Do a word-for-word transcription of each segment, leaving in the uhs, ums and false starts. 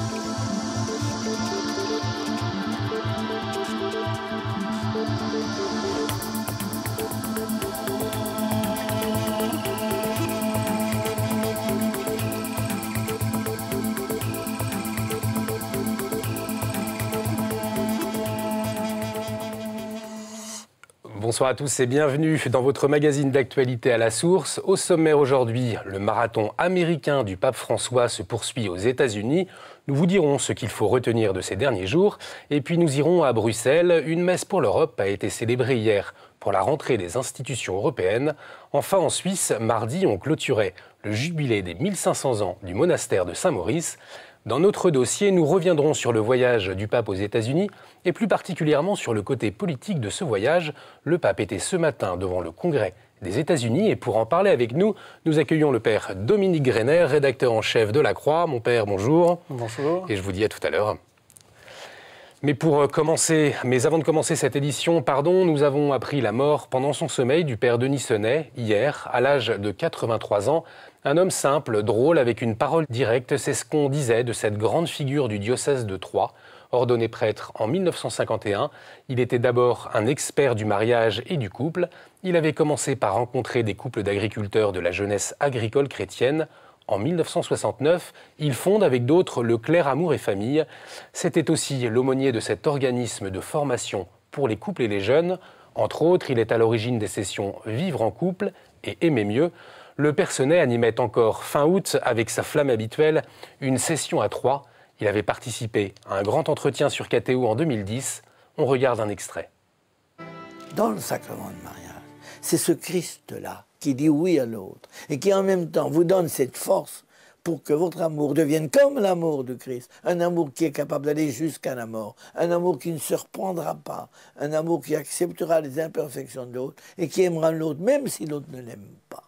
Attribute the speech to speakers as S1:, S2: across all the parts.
S1: Bonsoir à tous et bienvenue dans votre magazine d'actualité à la source. Au sommaire aujourd'hui, le marathon américain du pape François se poursuit aux États-Unis. Nous vous dirons ce qu'il faut retenir de ces derniers jours. Et puis nous irons à Bruxelles. Une messe pour l'Europe a été célébrée hier pour la rentrée des institutions européennes. Enfin, en Suisse, mardi, on clôturait le jubilé des mille cinq cents ans du monastère de Saint-Maurice. Dans notre dossier, nous reviendrons sur le voyage du pape aux États-Unis et plus particulièrement sur le côté politique de ce voyage. Le pape était ce matin devant le Congrès des États-Unis et pour en parler avec nous, nous accueillons le père Dominique Greiner, rédacteur en chef de La Croix. Mon père, bonjour.
S2: Bonjour.
S1: Et je vous dis à tout à l'heure. Mais pour commencer, mais avant de commencer cette édition, pardon, nous avons appris la mort pendant son sommeil du père Denis Sonnet hier, à l'âge de quatre-vingt-trois ans. Un homme simple, drôle, avec une parole directe, c'est ce qu'on disait de cette grande figure du diocèse de Troyes. Ordonné prêtre en mille neuf cent cinquante et un, il était d'abord un expert du mariage et du couple. Il avait commencé par rencontrer des couples d'agriculteurs de la jeunesse agricole chrétienne. En mille neuf cent soixante-neuf, il fonde avec d'autres le Clerc Amour et Famille. C'était aussi l'aumônier de cet organisme de formation pour les couples et les jeunes. Entre autres, il est à l'origine des sessions Vivre en couple et Aimer mieux. Le père Sonnet animait encore fin août, avec sa flamme habituelle, une session à Troyes. Il avait participé à un grand entretien sur K T O en deux mille dix. On regarde un extrait.
S3: Dans le sacrement de mariage, c'est ce Christ-là qui dit oui à l'autre et qui en même temps vous donne cette force pour que votre amour devienne comme l'amour de Christ, un amour qui est capable d'aller jusqu'à la mort, un amour qui ne se reprendra pas, un amour qui acceptera les imperfections de l'autre et qui aimera l'autre même si l'autre ne l'aime pas.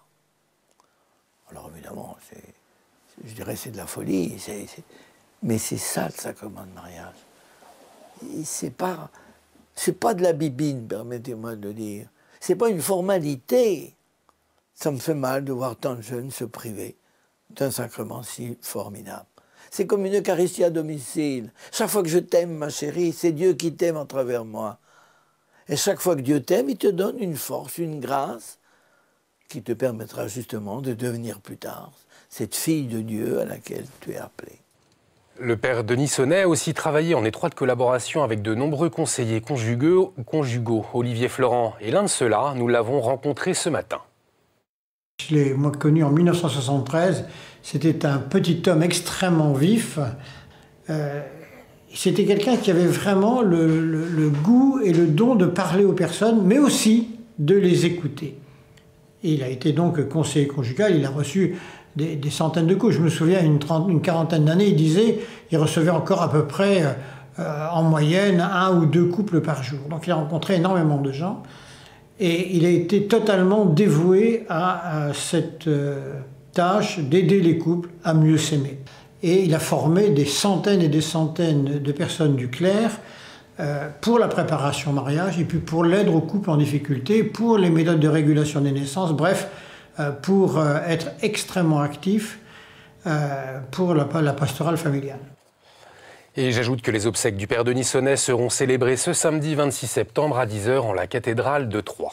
S3: Alors évidemment, c'est, je dirais c'est de la folie, c'est, c'est, mais c'est ça le sacrement de mariage. C'est pas, c'est pas de la bibine, permettez-moi de le dire. C'est pas une formalité. Ça me fait mal de voir tant de jeunes se priver d'un sacrement si formidable. C'est comme une Eucharistie à domicile. Chaque fois que je t'aime, ma chérie, c'est Dieu qui t'aime à travers moi. Et chaque fois que Dieu t'aime, il te donne une force, une grâce qui te permettra justement de devenir plus tard cette fille de Dieu à laquelle tu es appelée.
S1: Le père Denis Sonnet a aussi travaillé en étroite collaboration avec de nombreux conseillers conjugaux, conjugaux. Olivier Florent est l'un de ceux-là. Nous l'avons rencontré ce matin.
S2: Je l'ai moi connu en mille neuf cent soixante-treize. C'était un petit homme extrêmement vif. Euh, C'était quelqu'un qui avait vraiment le, le, le goût et le don de parler aux personnes, mais aussi de les écouter. Et il a été donc conseiller conjugal, il a reçu des, des centaines de coups. Je me souviens, une, trente, une quarantaine d'années, il disait il recevait encore à peu près, euh, en moyenne, un ou deux couples par jour. Donc il a rencontré énormément de gens. Et il a été totalement dévoué à, à cette euh, tâche d'aider les couples à mieux s'aimer. Et il a formé des centaines et des centaines de personnes du clerc euh, pour la préparation au mariage et puis pour l'aide aux couples en difficulté, pour les méthodes de régulation des naissances, bref, euh, pour euh, être extrêmement actif euh, pour la, la pastorale familiale.
S1: Et j'ajoute que les obsèques du père Denis Sonnet seront célébrées ce samedi vingt-six septembre à dix heures en la cathédrale de Troyes.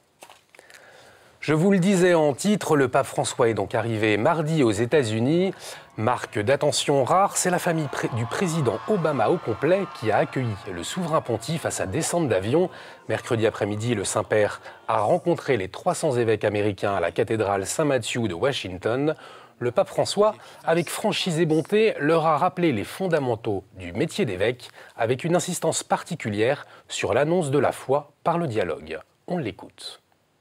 S1: Je vous le disais en titre, le pape François est donc arrivé mardi aux États-Unis. Marque d'attention rare, c'est la famille du président Obama au complet qui a accueilli le souverain pontife à sa descente d'avion. Mercredi après-midi, le Saint-Père a rencontré les trois cents évêques américains à la cathédrale Saint-Mathieu de Washington. Le pape François, avec franchise et bonté, leur a rappelé les fondamentaux du métier d'évêque avec une insistance particulière sur l'annonce de la foi par le dialogue. On l'écoute.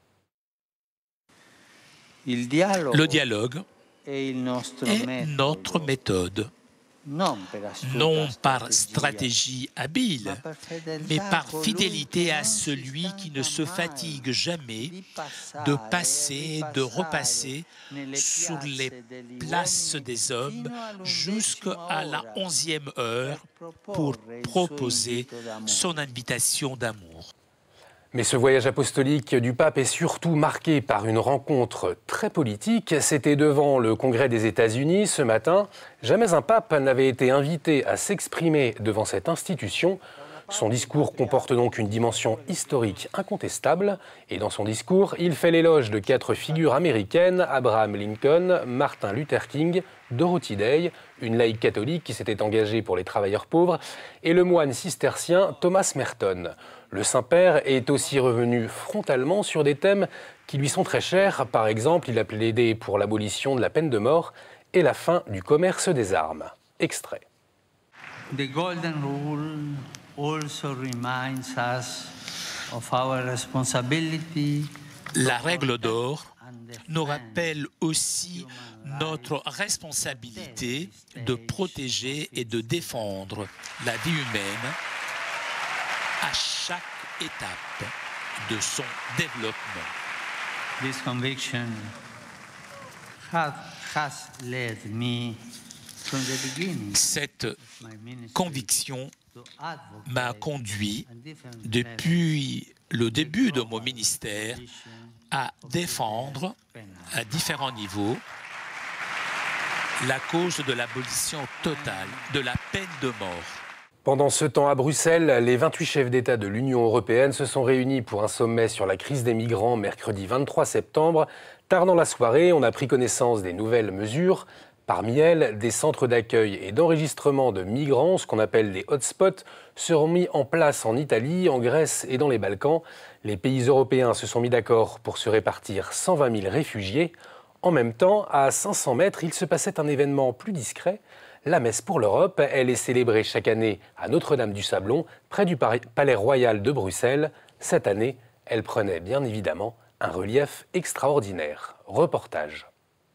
S4: Le dialogue est notre méthode, non par stratégie habile, mais par fidélité à celui qui ne se fatigue jamais de passer et de repasser sur les places des hommes jusqu'à la onzième heure pour proposer son invitation d'amour.
S1: Mais ce voyage apostolique du pape est surtout marqué par une rencontre très politique. C'était devant le Congrès des États-Unis ce matin. Jamais un pape n'avait été invité à s'exprimer devant cette institution. Son discours comporte donc une dimension historique incontestable. Et dans son discours, il fait l'éloge de quatre figures américaines, Abraham Lincoln, Martin Luther King, Dorothy Day, une laïque catholique qui s'était engagée pour les travailleurs pauvres, et le moine cistercien Thomas Merton. Le Saint-Père est aussi revenu frontalement sur des thèmes qui lui sont très chers. Par exemple, il a plaidé pour l'abolition de la peine de mort et la fin du commerce des armes. Extrait.
S5: The golden rule also reminds us of our responsibility.
S4: La règle d'or nous rappelle aussi notre responsabilité de protéger et de défendre la vie humaine à chaque étape de son développement.
S5: This conviction has led me from the beginning.
S4: Cette conviction m'a conduit depuis le début de mon ministère à défendre à différents niveaux la cause de l'abolition totale de la peine de mort.
S1: Pendant ce temps, à Bruxelles, les vingt-huit chefs d'État de l'Union européenne se sont réunis pour un sommet sur la crise des migrants mercredi vingt-trois septembre. Tard dans la soirée, on a pris connaissance des nouvelles mesures. Parmi elles, des centres d'accueil et d'enregistrement de migrants, ce qu'on appelle les hotspots, seront mis en place en Italie, en Grèce et dans les Balkans. Les pays européens se sont mis d'accord pour se répartir cent vingt mille réfugiés. En même temps, à cinq cents mètres, il se passait un événement plus discret. La messe pour l'Europe, elle est célébrée chaque année à Notre-Dame-du-Sablon, près du Palais Royal de Bruxelles. Cette année, elle prenait bien évidemment un relief extraordinaire. Reportage.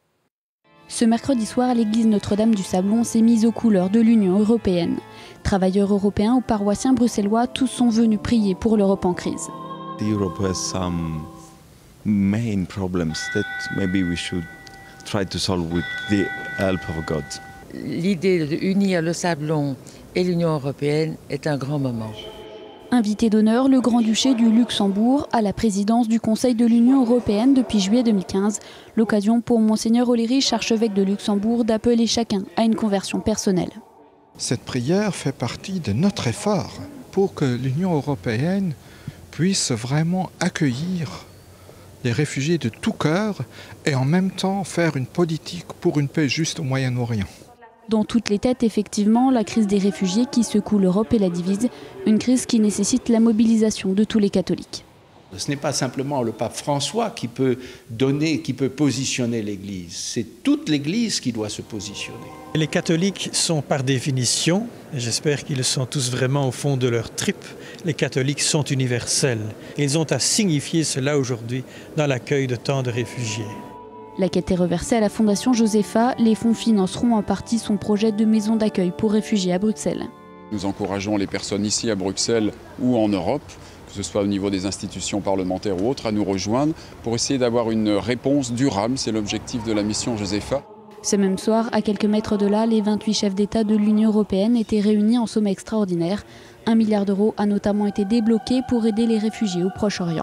S6: Ce mercredi soir, l'église Notre-Dame-du-Sablon s'est mise aux couleurs de l'Union européenne. Travailleurs européens ou paroissiens bruxellois, tous sont venus prier pour l'Europe en crise.
S7: Europe has some main problems that maybe we should try to solve with the help of God.
S8: L'idée d'unir le Sablon et l'Union européenne est un grand moment.
S6: Invité d'honneur, le Grand-Duché du Luxembourg à la présidence du Conseil de l'Union européenne depuis juillet deux mille quinze. L'occasion pour Monseigneur Ollerich, archevêque de Luxembourg, d'appeler chacun à une conversion personnelle.
S9: Cette prière fait partie de notre effort pour que l'Union européenne puisse vraiment accueillir les réfugiés de tout cœur et en même temps faire une politique pour une paix juste au Moyen-Orient.
S6: Dans toutes les têtes, effectivement, la crise des réfugiés qui secoue l'Europe et la divise, une crise qui nécessite la mobilisation de tous les catholiques.
S10: Ce n'est pas simplement le pape François qui peut donner, qui peut positionner l'Église, c'est toute l'Église qui doit se positionner.
S11: Les catholiques sont par définition, et j'espère qu'ils le sont tous vraiment au fond de leur tripes, les catholiques sont universels. Ils ont à signifier cela aujourd'hui dans l'accueil de tant de réfugiés.
S6: La quête est reversée à la Fondation Josepha. Les fonds financeront en partie son projet de maison d'accueil pour réfugiés à Bruxelles.
S12: Nous encourageons les personnes ici à Bruxelles ou en Europe, que ce soit au niveau des institutions parlementaires ou autres, à nous rejoindre pour essayer d'avoir une réponse durable. C'est l'objectif de la mission Josepha.
S6: Ce même soir, à quelques mètres de là, les vingt-huit chefs d'État de l'Union européenne étaient réunis en sommet extraordinaire. Un milliard d'euros a notamment été débloqué pour aider les réfugiés au Proche-Orient.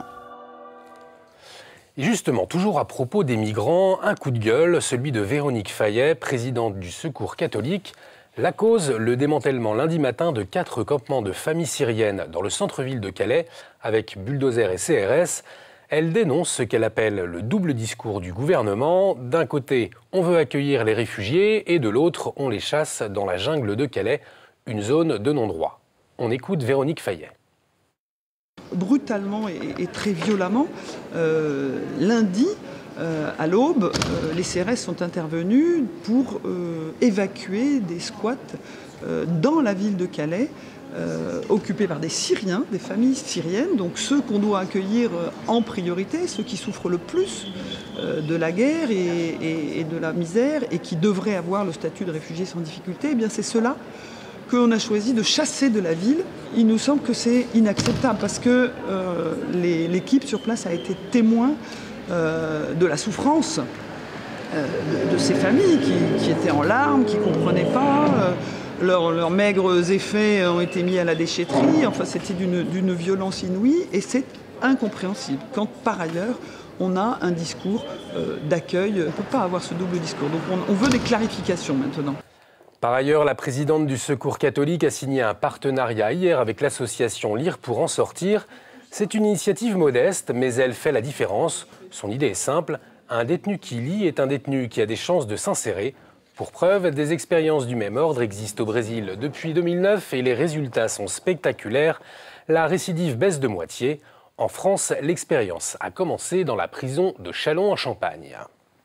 S1: Et justement, toujours à propos des migrants, un coup de gueule, celui de Véronique Fayet, présidente du Secours catholique. La cause, le démantèlement lundi matin de quatre campements de familles syriennes dans le centre-ville de Calais, avec bulldozer et C R S. Elle dénonce ce qu'elle appelle le double discours du gouvernement. D'un côté, on veut accueillir les réfugiés et de l'autre, on les chasse dans la jungle de Calais, une zone de non-droit. On écoute Véronique Fayet.
S13: Brutalement et, et très violemment, euh, lundi, euh, à l'aube, euh, les C R S sont intervenus pour euh, évacuer des squats euh, dans la ville de Calais, euh, occupés par des Syriens, des familles syriennes, donc ceux qu'on doit accueillir euh, en priorité, ceux qui souffrent le plus euh, de la guerre et, et, et de la misère et qui devraient avoir le statut de réfugiés sans difficulté. Eh bien, c'est ceux-là qu'on a choisi de chasser de la ville. Il nous semble que c'est inacceptable parce que euh, l'équipe sur place a été témoin euh, de la souffrance euh, de, de ces familles qui, qui étaient en larmes, qui ne comprenaient pas. Euh, leurs, leurs maigres effets ont été mis à la déchetterie. Enfin, c'était d'une d'une violence inouïe et c'est incompréhensible quand par ailleurs on a un discours euh, d'accueil. On ne peut pas avoir ce double discours. Donc on, on veut des clarifications maintenant.
S1: Par ailleurs, la présidente du Secours catholique a signé un partenariat hier avec l'association Lire pour en sortir. C'est une initiative modeste, mais elle fait la différence. Son idée est simple. Un détenu qui lit est un détenu qui a des chances de s'insérer. Pour preuve, des expériences du même ordre existent au Brésil depuis deux mille neuf et les résultats sont spectaculaires. La récidive baisse de moitié. En France, l'expérience a commencé dans la prison de Châlons en Champagne.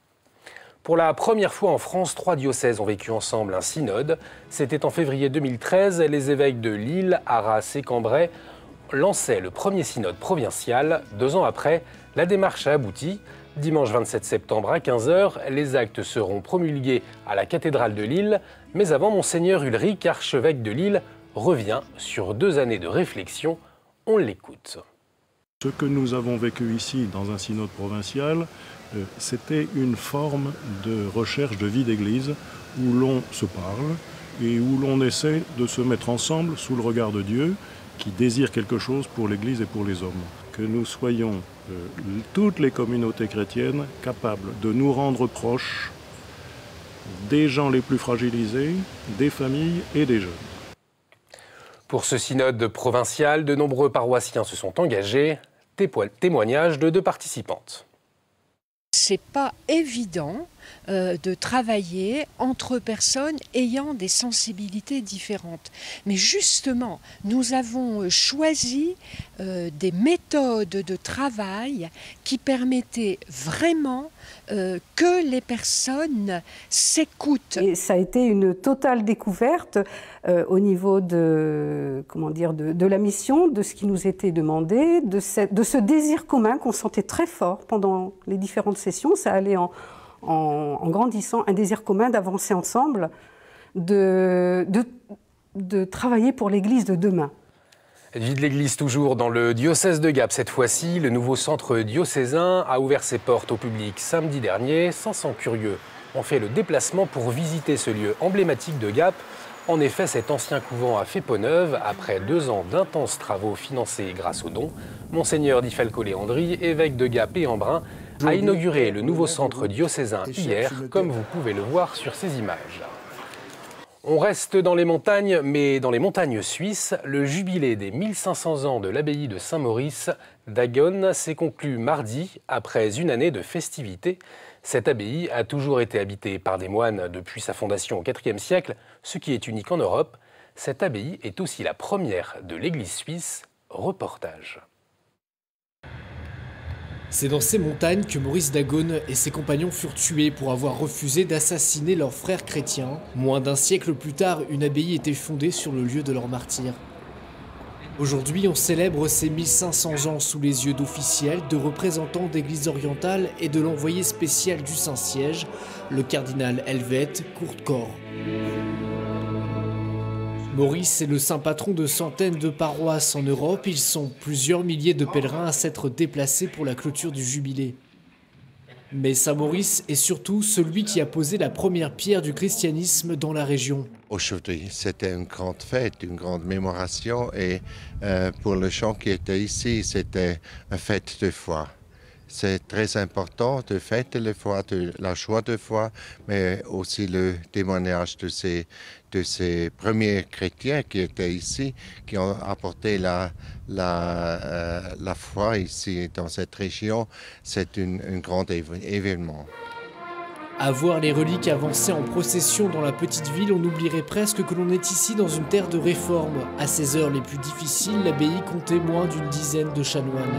S1: Pour la première fois en France, trois diocèses ont vécu ensemble un synode. C'était en février deux mille treize. Les évêques de Lille, Arras et Cambrai lançaient le premier synode provincial. Deux ans après, la démarche a abouti. Dimanche vingt-sept septembre à quinze heures, les actes seront promulgués à la cathédrale de Lille. Mais avant, Monseigneur Ulrich, archevêque de Lille, revient sur deux années de réflexion. On l'écoute.
S14: Ce que nous avons vécu ici dans un synode provincial, euh, c'était une forme de recherche de vie d'église où l'on se parle et où l'on essaie de se mettre ensemble sous le regard de Dieu qui désire quelque chose pour l'église et pour les hommes. Que nous soyons, euh, toutes les communautés chrétiennes, capables de nous rendre proches des gens les plus fragilisés, des familles et des jeunes.
S1: Pour ce synode provincial, de nombreux paroissiens se sont engagés. Témoignage de deux participantes.
S15: C'est pas évident euh, de travailler entre personnes ayant des sensibilités différentes. Mais justement, nous avons choisi euh, des méthodes de travail qui permettaient vraiment euh, que les personnes s'écoutent.
S16: Et ça a été une totale découverte euh, au niveau de, comment dire, de, de la mission, de ce qui nous était demandé, de, cette, de ce désir commun qu'on sentait très fort pendant les différentes sessions. Ça allait en, en, en grandissant, un désir commun d'avancer ensemble, de, de, de travailler pour l'Église de demain.
S1: Vie de l'Église toujours dans le diocèse de Gap. Cette fois-ci, le nouveau centre diocésain a ouvert ses portes au public samedi dernier. cinq cents curieux ont fait le déplacement pour visiter ce lieu emblématique de Gap. En effet, cet ancien couvent a fait peau neuve après deux ans d'intenses travaux financés grâce aux dons. Monseigneur Di Falco-Leandri, évêque de Gap et Embrun, a inauguré le nouveau centre diocésain hier, comme vous pouvez le voir sur ces images. On reste dans les montagnes, mais dans les montagnes suisses. Le jubilé des mille cinq cents ans de l'abbaye de Saint-Maurice d'Agonne s'est conclu mardi après une année de festivités. Cette abbaye a toujours été habitée par des moines depuis sa fondation au quatrième siècle, ce qui est unique en Europe. Cette abbaye est aussi la première de l'Église suisse. Reportage.
S17: C'est dans ces montagnes que Maurice d'Agonne et ses compagnons furent tués pour avoir refusé d'assassiner leurs frères chrétiens. Moins d'un siècle plus tard, une abbaye était fondée sur le lieu de leur martyre. Aujourd'hui, on célèbre ces mille cinq cents ans sous les yeux d'officiels, de représentants d'Église orientale et de l'envoyé spécial du Saint-Siège, le cardinal Helvet Courtcor. Maurice est le saint patron de centaines de paroisses en Europe. Ils sont plusieurs milliers de pèlerins à s'être déplacés pour la clôture du jubilé. Mais Saint Maurice est surtout celui qui a posé la première pierre du christianisme dans la région.
S18: Aujourd'hui, c'était une grande fête, une grande mémoration et euh, pour les gens qui étaient ici, c'était une fête de foi. C'est très important de fêter la foi, de la joie de foi, mais aussi le témoignage de ces, de ces premiers chrétiens qui étaient ici, qui ont apporté la, la, euh, la foi ici dans cette région. C'est un grand événement.
S17: À voir les reliques avancer en procession dans la petite ville, on oublierait presque que l'on est ici dans une terre de réforme. À ces heures les plus difficiles, l'abbaye comptait moins d'une dizaine de chanoines.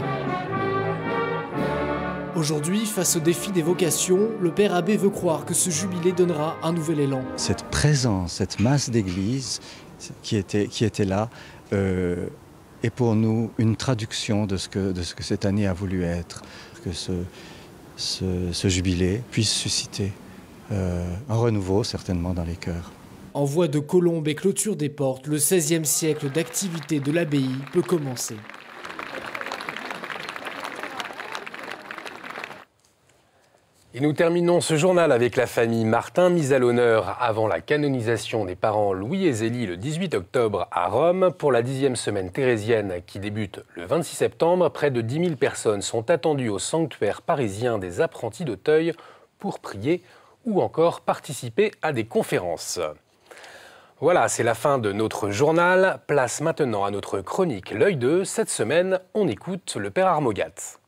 S17: Aujourd'hui, face au défi des vocations, le Père Abbé veut croire que ce jubilé donnera un nouvel élan.
S19: Cette présence, cette masse d'église qui était, qui était là, euh, est pour nous une traduction de ce que, de ce que cette année a voulu être. Que ce, ce, ce jubilé puisse susciter euh, un renouveau, certainement, dans les cœurs.
S17: En voie de colombe et clôture des portes, le seizième siècle d'activité de l'abbaye peut commencer.
S1: Et nous terminons ce journal avec la famille Martin, mise à l'honneur avant la canonisation des parents Louis et Zélie le dix-huit octobre à Rome. Pour la dixième semaine thérésienne qui débute le vingt-six septembre, près de dix mille personnes sont attendues au sanctuaire parisien des apprentis d'Auteuil pour prier ou encore participer à des conférences. Voilà, c'est la fin de notre journal. Place maintenant à notre chronique L'œil d'eux. Cette semaine, on écoute le père Armogat.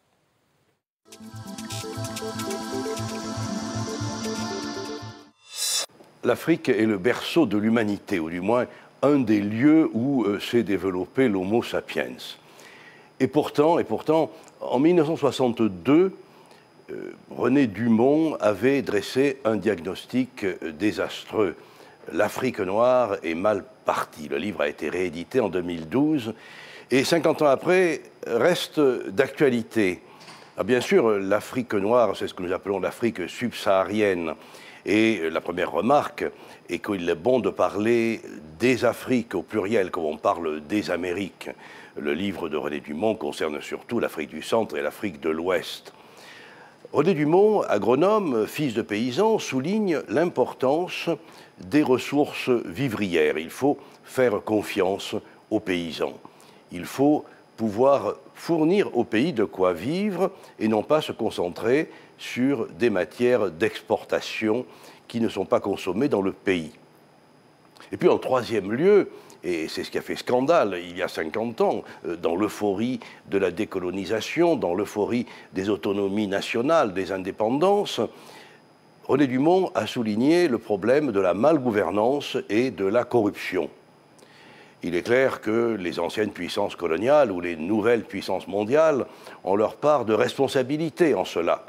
S20: L'Afrique est le berceau de l'humanité, ou du moins un des lieux où euh, s'est développé l'Homo sapiens. Et pourtant, et pourtant, en mille neuf cent soixante-deux, euh, René Dumont avait dressé un diagnostic euh, désastreux. L'Afrique noire est mal partie. Le livre a été réédité en deux mille douze et cinquante ans après reste d'actualité. Ah, bien sûr, l'Afrique noire, c'est ce que nous appelons l'Afrique subsaharienne. Et la première remarque est qu'il est bon de parler des Afriques au pluriel, comme on parle des Amériques. Le livre de René Dumont concerne surtout l'Afrique du Centre et l'Afrique de l'Ouest. René Dumont, agronome, fils de paysan, souligne l'importance des ressources vivrières. Il faut faire confiance aux paysans. Il faut pouvoir fournir au pays de quoi vivre et non pas se concentrer sur des matières d'exportation qui ne sont pas consommées dans le pays. Et puis en troisième lieu, et c'est ce qui a fait scandale il y a cinquante ans, dans l'euphorie de la décolonisation, dans l'euphorie des autonomies nationales, des indépendances, René Dumont a souligné le problème de la malgouvernance et de la corruption. Il est clair que les anciennes puissances coloniales ou les nouvelles puissances mondiales ont leur part de responsabilité en cela.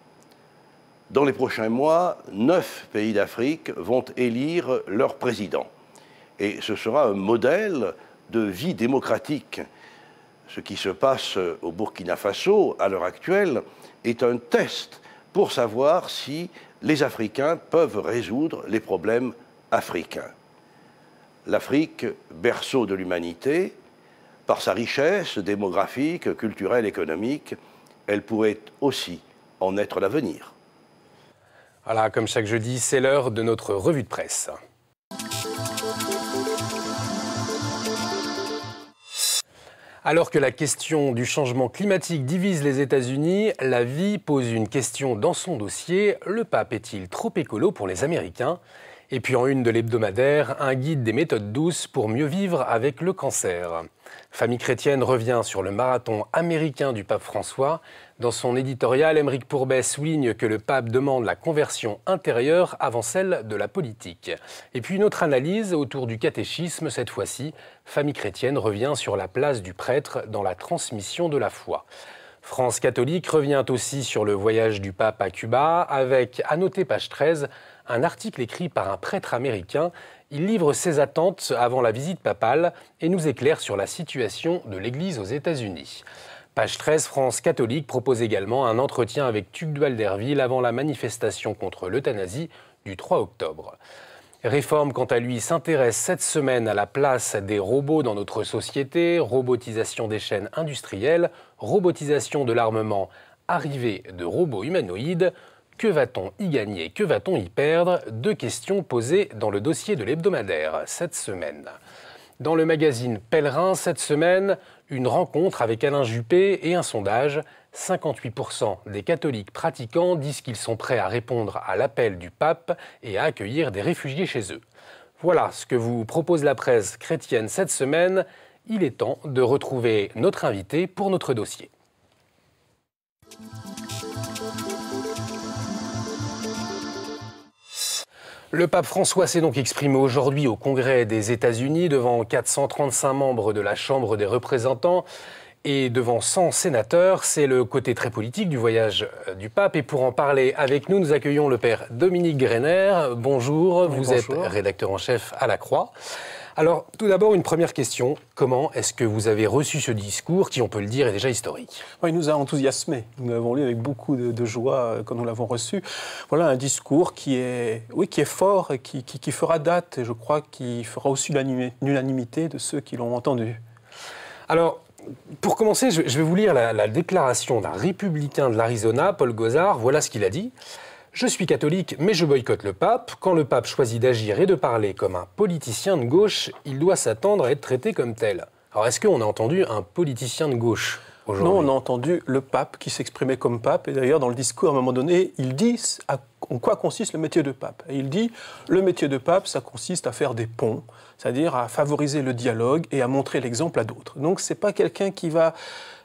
S20: Dans les prochains mois, neuf pays d'Afrique vont élire leur président. Et ce sera un modèle de vie démocratique. Ce qui se passe au Burkina Faso, à l'heure actuelle, est un test pour savoir si les Africains peuvent résoudre les problèmes africains. L'Afrique, berceau de l'humanité, par sa richesse démographique, culturelle, économique, elle pourrait aussi en être l'avenir.
S1: Voilà, comme chaque jeudi, c'est l'heure de notre revue de presse. Alors que la question du changement climatique divise les États-Unis, La Vie pose une question dans son dossier. Le pape est-il trop écolo pour les Américains ? Et puis en une de l'hebdomadaire, un guide des méthodes douces pour mieux vivre avec le cancer. Famille chrétienne revient sur le marathon américain du pape François. Dans son éditorial, Aymeric Pourbet souligne que le pape demande la conversion intérieure avant celle de la politique. Et puis une autre analyse autour du catéchisme, cette fois-ci, Famille chrétienne revient sur la place du prêtre dans la transmission de la foi. France catholique revient aussi sur le voyage du pape à Cuba, avec, à noter page treize, un article écrit par un prêtre américain. Il livre ses attentes avant la visite papale et nous éclaire sur la situation de l'Église aux États-Unis. Page treize, France catholique propose également un entretien avec Tugdual d'Herville avant la manifestation contre l'euthanasie du trois octobre. Réforme, quant à lui, s'intéresse cette semaine à la place des robots dans notre société, robotisation des chaînes industrielles, robotisation de l'armement, arrivée de robots humanoïdes. Que va-t-on y gagner? Que va-t-on y perdre? Deux questions posées dans le dossier de l'hebdomadaire cette semaine. Dans le magazine Pèlerin, cette semaine, une rencontre avec Alain Juppé et un sondage. cinquante-huit pour cent des catholiques pratiquants disent qu'ils sont prêts à répondre à l'appel du pape et à accueillir des réfugiés chez eux. Voilà ce que vous propose la presse chrétienne cette semaine. Il est temps de retrouver notre invité pour notre dossier. Le pape François s'est donc exprimé aujourd'hui au Congrès des États-Unis devant quatre cent trente-cinq membres de la Chambre des représentants et devant cent sénateurs. C'est le côté très politique du voyage du pape. Et pour en parler avec nous, nous accueillons le père Dominique Greiner. Bonjour, oui, vous bonjour. Êtes rédacteur en chef à La Croix. Alors, tout d'abord, une première question. Comment est-ce que vous avez reçu ce discours qui, on peut le dire, est déjà historique?
S21: Oui, il nous a enthousiasmés. Nous l'avons lu avec beaucoup de, de joie quand nous l'avons reçu. Voilà un discours qui est, oui, qui est fort et qui, qui, qui fera date. Et je crois qu'il fera aussi l'unanimité de ceux qui l'ont entendu.
S1: Alors, pour commencer, je vais vous lire la, la déclaration d'un républicain de l'Arizona, Paul Gosar. Voilà ce qu'il a dit. « Je suis catholique, mais je boycotte le pape. Quand le pape choisit d'agir et de parler comme un politicien de gauche, il doit s'attendre à être traité comme tel. » Alors, est-ce qu'on a entendu un politicien de gauche aujourd'hui ?
S21: Non, on a entendu le pape qui s'exprimait comme pape. Et d'ailleurs, dans le discours, à un moment donné, il dit à, en quoi consiste le métier de pape. Et il dit, le métier de pape, ça consiste à faire des ponts, c'est-à-dire à favoriser le dialogue et à montrer l'exemple à d'autres. Donc, c'est pas quelqu'un qui va...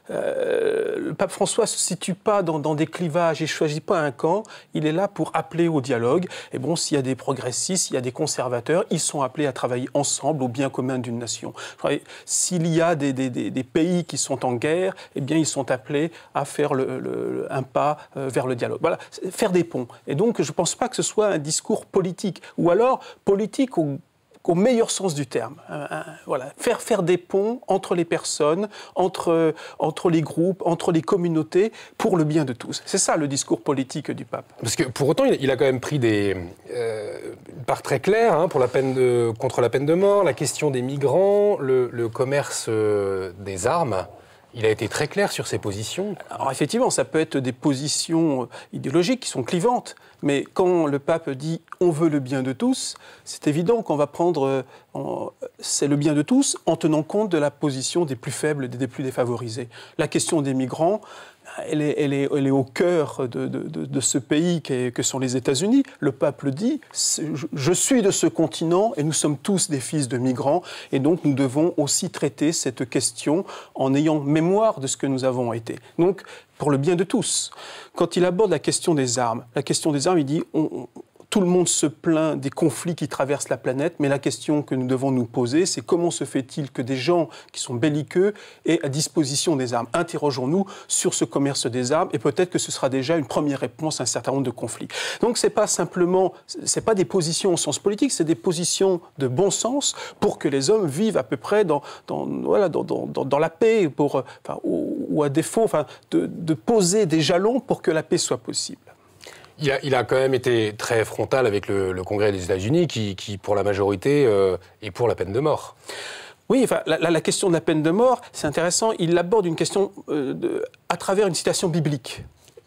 S21: Euh, le pape François ne se situe pas dans, dans des clivages, il ne choisit pas un camp, il est là pour appeler au dialogue. Et bon, s'il y a des progressistes, s'il y a des conservateurs, ils sont appelés à travailler ensemble au bien commun d'une nation. S'il y a des, des, des, des pays qui sont en guerre, eh bien, ils sont appelés à faire le, le, un pas vers le dialogue. Voilà, faire des ponts. Et donc, je ne pense pas que ce soit un discours politique, ou alors politique au au meilleur sens du terme. Euh, euh, voilà. Faire, faire des ponts entre les personnes, entre, entre les groupes, entre les communautés, pour le bien de tous. C'est ça le discours politique du pape.
S1: Parce que pour autant, il a quand même pris des, euh, une part très claire hein, pour la peine de, contre la peine de mort, la question des migrants, le, le commerce euh, des armes. Il a été très clair sur ses positions.
S21: Alors effectivement, ça peut être des positions idéologiques qui sont clivantes. Mais quand le pape dit « on veut le bien de tous », c'est évident qu'on va prendre en, c'est le bien de tous en tenant compte de la position des plus faibles et des plus défavorisés. La question des migrants, elle est, elle est, elle est au cœur de, de, de, de ce pays qu'est, que sont les États-Unis. Le pape le dit, je suis de ce continent et nous sommes tous des fils de migrants. Et donc nous devons aussi traiter cette question en ayant mémoire de ce que nous avons été. Donc, pour le bien de tous. Quand il aborde la question des armes, la question des armes, il dit on, on, tout le monde se plaint des conflits qui traversent la planète, mais la question que nous devons nous poser, c'est comment se fait-il que des gens qui sont belliqueux aient à disposition des armes ? Interrogeons-nous sur ce commerce des armes et peut-être que ce sera déjà une première réponse à un certain nombre de conflits. Donc c'est pas simplement, c'est pas des positions au sens politique, c'est des positions de bon sens pour que les hommes vivent à peu près dans, dans, voilà, dans, dans, dans la paix, pour, enfin, ou, ou à défaut enfin, de, de poser des jalons pour que la paix soit possible.
S1: Il a, il a quand même été très frontal avec le, le Congrès des États-Unis qui, qui, pour la majorité, euh, est pour la peine de mort.
S21: Oui, enfin, la, la question de la peine de mort, c'est intéressant. Il aborde une question euh, de, à travers une citation biblique.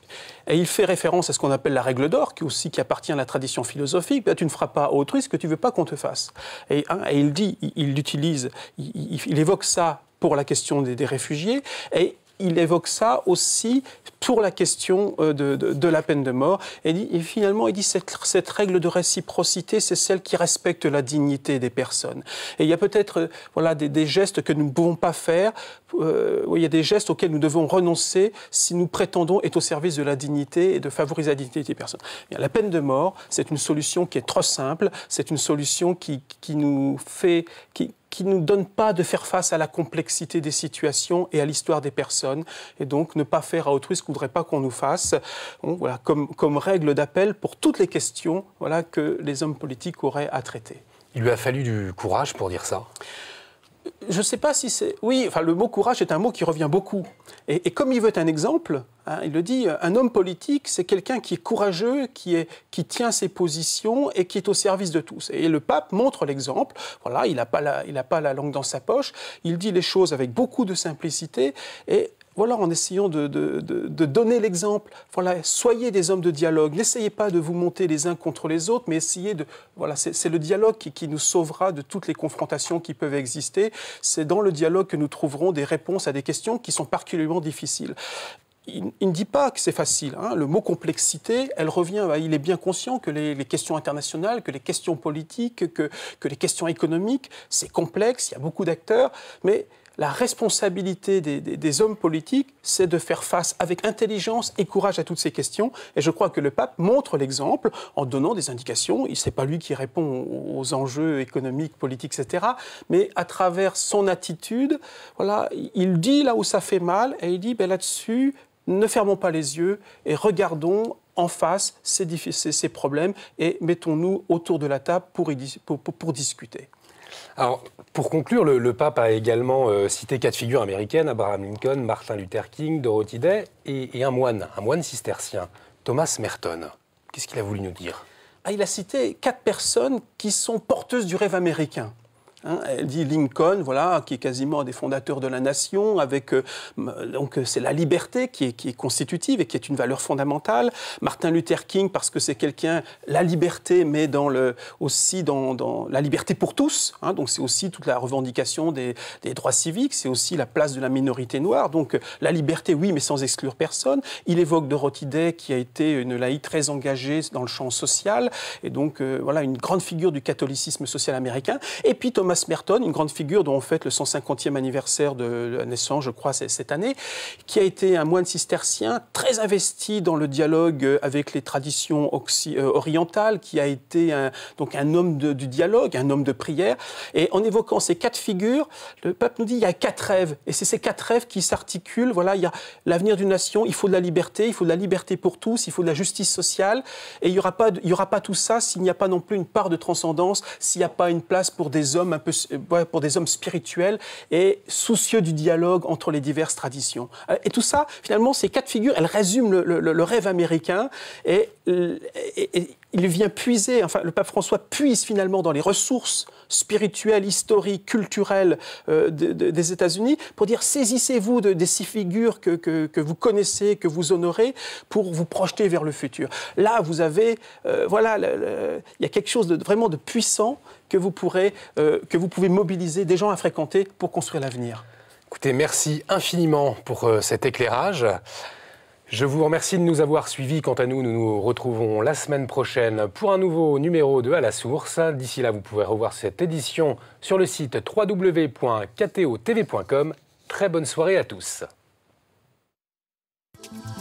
S21: Et il fait référence à ce qu'on appelle la règle d'or, qui aussi qui appartient à la tradition philosophique. Tu ne feras pas à autrui ce que tu ne veux pas qu'on te fasse. Et, hein, et il dit, il, il l'utilise, il, il, il évoque ça pour la question des, des réfugiés. Et il évoque ça aussi pour la question de, de, de la peine de mort. Et, dit, et finalement, il dit cette, cette règle de réciprocité, c'est celle qui respecte la dignité des personnes. Et il y a peut-être voilà, des, des gestes que nous ne pouvons pas faire. Euh, il y a des gestes auxquels nous devons renoncer si nous prétendons être au service de la dignité et de favoriser la dignité des personnes. Bien, la peine de mort, c'est une solution qui est trop simple. C'est une solution qui, qui nous fait... Qui, qui ne nous donne pas de faire face à la complexité des situations et à l'histoire des personnes, et donc ne pas faire à autrui ce qu'on ne voudrait pas qu'on nous fasse, bon, voilà, comme, comme règle d'appel pour toutes les questions voilà, que les hommes politiques auraient à traiter.
S1: Il lui a fallu du courage pour dire ça ?
S21: Je ne sais pas si c'est... Oui, enfin, le mot courage est un mot qui revient beaucoup. Et, et comme il veut être un exemple, hein, il le dit, un homme politique, c'est quelqu'un qui est courageux, qui, est, qui tient ses positions et qui est au service de tous. Et le pape montre l'exemple. Voilà, il n'a pas la, il n'a pas la langue dans sa poche. Il dit les choses avec beaucoup de simplicité et... Voilà, en essayant de, de, de, de donner l'exemple. Voilà, soyez des hommes de dialogue. N'essayez pas de vous monter les uns contre les autres, mais essayez de... Voilà, c'est, c'est le dialogue qui, qui nous sauvera de toutes les confrontations qui peuvent exister. C'est dans le dialogue que nous trouverons des réponses à des questions qui sont particulièrement difficiles. Il, il ne dit pas que c'est facile. Hein. Le mot complexité, elle revient. Bah, il est bien conscient que les, les questions internationales, que les questions politiques, que, que les questions économiques, c'est complexe, il y a beaucoup d'acteurs, mais... La responsabilité des, des, des hommes politiques, c'est de faire face avec intelligence et courage à toutes ces questions. Et je crois que le pape montre l'exemple en donnant des indications. Ce n'est pas lui qui répond aux enjeux économiques, politiques, et cetera. Mais à travers son attitude, voilà, il dit là où ça fait mal et il dit ben là-dessus, ne fermons pas les yeux et regardons en face ces, ces, ces problèmes et mettons-nous autour de la table pour, y, pour, pour, pour discuter.
S1: Alors, pour conclure, le, le pape a également euh, cité quatre figures américaines, Abraham Lincoln, Martin Luther King, Dorothy Day et, et un moine, un moine cistercien, Thomas Merton. Qu'est-ce qu'il a voulu nous dire ?
S21: Ah, il a cité quatre personnes qui sont porteuses du rêve américain. Hein, elle dit Lincoln, voilà, qui est quasiment un des fondateurs de la nation, avec euh, donc c'est la liberté qui est, qui est constitutive et qui est une valeur fondamentale. Martin Luther King, parce que c'est quelqu'un, la liberté, mais dans le, aussi dans, dans la liberté pour tous. Hein, donc c'est aussi toute la revendication des, des droits civiques, c'est aussi la place de la minorité noire. Donc la liberté, oui, mais sans exclure personne. Il évoque Dorothy Day, qui a été une laïque très engagée dans le champ social, et donc euh, voilà une grande figure du catholicisme social américain. Et puis Thomas Merton, une grande figure dont on fête le cent cinquantième anniversaire de la naissance, je crois, cette année, qui a été un moine cistercien très investi dans le dialogue avec les traditions orientales, qui a été un, donc un homme de, du dialogue, un homme de prière. Et en évoquant ces quatre figures, le pape nous dit il y a quatre rêves. Et c'est ces quatre rêves qui s'articulent. Voilà, il y a l'avenir d'une nation, il faut de la liberté, il faut de la liberté pour tous, il faut de la justice sociale. Et il n'y aura pas, il y aura pas tout ça s'il n'y a pas non plus une part de transcendance, s'il n'y a pas une place pour des hommes un peu, pour des hommes spirituels et soucieux du dialogue entre les diverses traditions. Et tout ça, finalement, ces quatre figures, elles résument le, le, le rêve américain et, et, et il vient puiser, enfin, le pape François puise finalement dans les ressources spirituelles, historiques, culturelles euh, de, de, des États-Unis pour dire saisissez-vous de, des six figures que, que, que vous connaissez, que vous honorez, pour vous projeter vers le futur. Là, vous avez, euh, voilà, le, le, il y a quelque chose de vraiment de puissant que vous pourrez, euh, que vous pouvez mobiliser des gens à fréquenter pour construire l'avenir.
S1: Écoutez, merci infiniment pour euh, cet éclairage. Je vous remercie de nous avoir suivis. Quant à nous, nous nous retrouvons la semaine prochaine pour un nouveau numéro de À la Source. D'ici là, vous pouvez revoir cette édition sur le site w w w point k t o t v point com. Très bonne soirée à tous.